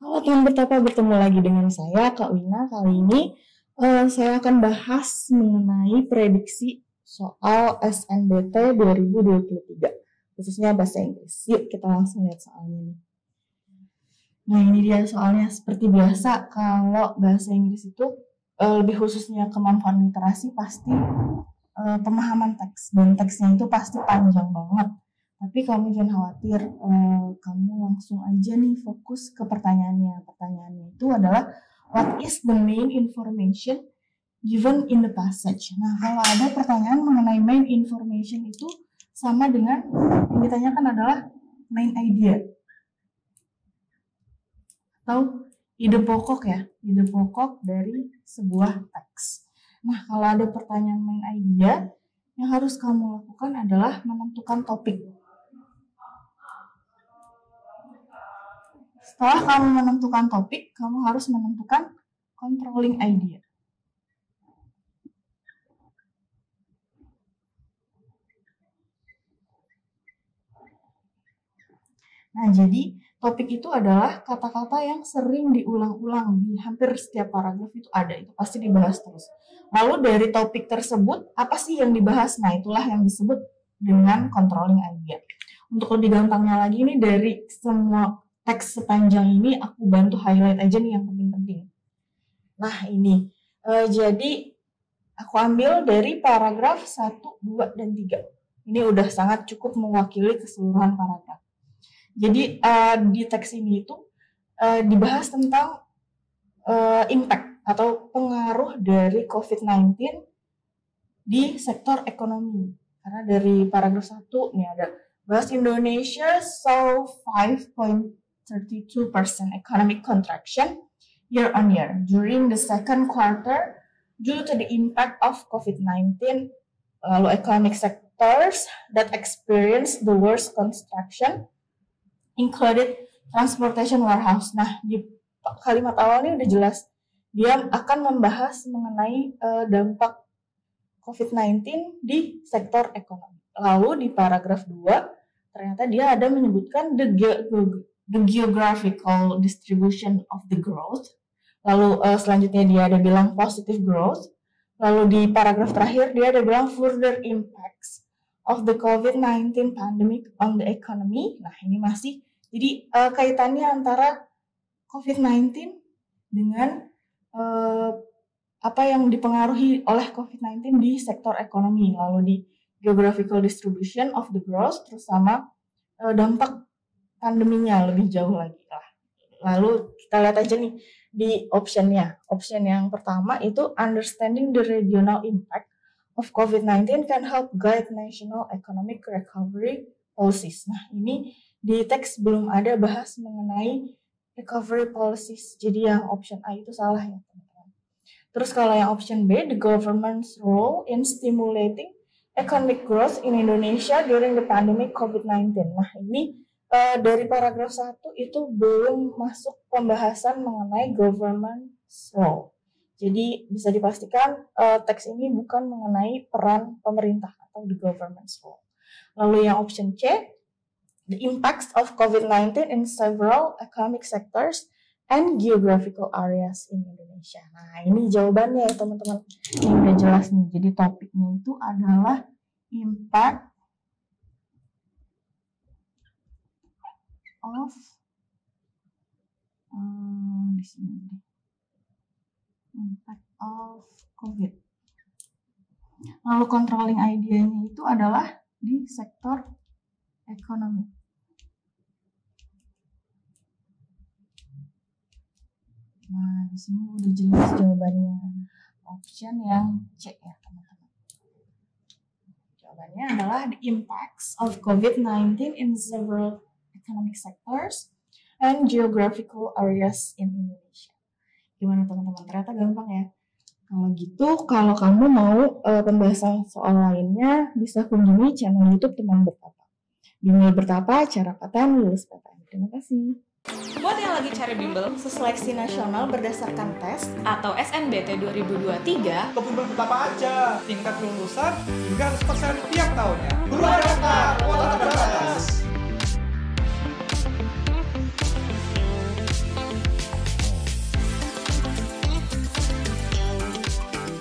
Halo teman bertapa, bertemu lagi dengan saya Kak Wina. Kali ini saya akan bahas mengenai prediksi soal SNBT 2023, khususnya bahasa Inggris. Yuk kita langsung lihat soalnya nih. Nah ini dia soalnya. Seperti biasa kalau bahasa Inggris itu lebih khususnya kemampuan literasi pasti pemahaman teks, dan teksnya itu pasti panjang banget. Tapi kamu jangan khawatir, kamu langsung aja nih fokus ke pertanyaannya. Pertanyaannya itu adalah, what is the main information given in the passage? Nah, kalau ada pertanyaan mengenai main information itu sama dengan yang ditanyakan adalah main idea. Atau ide pokok ya, ide pokok dari sebuah teks. Nah, kalau ada pertanyaan main idea, yang harus kamu lakukan adalah menentukan topik. Setelah kamu menentukan topik, kamu harus menentukan controlling idea. Nah, jadi topik itu adalah kata-kata yang sering diulang-ulang di hampir setiap paragraf itu ada, itu pasti dibahas terus. Lalu dari topik tersebut, apa sih yang dibahas? Nah, itulah yang disebut dengan controlling idea. Untuk lebih gampangnya lagi nih, dari semua teks sepanjang ini aku bantu highlight aja nih yang penting-penting. Nah, ini. Jadi aku ambil dari paragraf 1, 2, dan 3. Ini udah sangat cukup mewakili keseluruhan paragraf. Jadi di teks ini itu dibahas tentang impact atau pengaruh dari COVID-19 di sektor ekonomi. Karena dari paragraf 1 nih ada, bahas Indonesia saw 5.32% economic contraction year on year during the second quarter due to the impact of COVID-19. Lalu economic sectors that experienced the worst contraction included transportation warehouse. Nah, di kalimat awalnya udah jelas. Dia akan membahas mengenai dampak COVID-19 di sektor ekonomi. Lalu di paragraf 2, ternyata dia ada menyebutkan the geographical distribution of the growth. Lalu selanjutnya dia ada bilang positive growth. Lalu di paragraf terakhir dia ada bilang further impacts of the COVID-19 pandemic on the economy. Nah, ini masih, jadi kaitannya antara COVID-19 dengan apa yang dipengaruhi oleh COVID-19 di sektor ekonomi. Lalu di geographical distribution of the growth, terus sama dampak pandeminya lebih jauh lagi lah. Lalu kita lihat aja nih di optionnya. Option yang pertama itu understanding the regional impact of COVID-19 can help guide national economic recovery policies. Nah, ini di teks belum ada bahas mengenai recovery policies. Jadi yang option A itu salah ya, teman-teman. Terus kalau yang option B, the government's role in stimulating economic growth in Indonesia during the pandemic COVID-19. Nah, ini dari paragraf 1 itu belum masuk pembahasan mengenai government's role. Jadi bisa dipastikan teks ini bukan mengenai peran pemerintah atau the government's role. Lalu yang option C, the impacts of COVID-19 in several economic sectors and geographical areas in Indonesia. Nah, ini jawabannya ya teman-teman. Ini udah jelas nih. Jadi topiknya itu adalah impact of di sini. Impact of COVID. Lalu controlling idea-nya itu adalah di sektor ekonomi. Nah, di sini udah jelas jawabannya. Option yang C ya, teman-teman. Jawabannya adalah the impacts of COVID-19 in several economic sectors and geographical areas in Indonesia. Gimana teman-teman? Ternyata gampang ya. Kalau gitu, kalau kamu mau pembahasan soal lainnya, bisa kunjungi channel YouTube Teman Bertapa. Bimbel Bertapa, cara PTN lulus PTN. Terima kasih. Buat yang lagi cari bimbel Seleksi nasional berdasarkan tes atau SNBT 2023, ke Bimbel Bertapa aja. Tingkat kelulusan hingga 100% tiap tahunnya. Dua daftar, kuota terbatas.